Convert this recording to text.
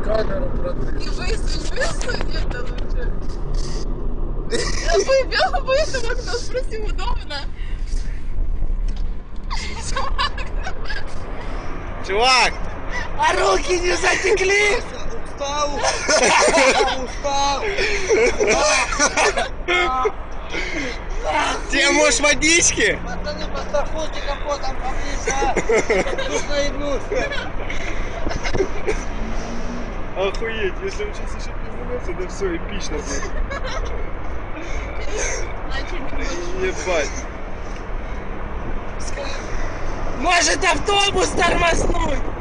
камеру протры. И высунь это лучше. Я выйду в окно, спроси, удобно? Чувак! А руки не затекли? Устал! Устал! Тебе, может, водички? Пацаны, подстрахуйте капотом поближе, а? Нужно ебнуться. Охуеть, если он сейчас еще пизданется, это все эпично будет. Ебать. Может автобус тормознуть?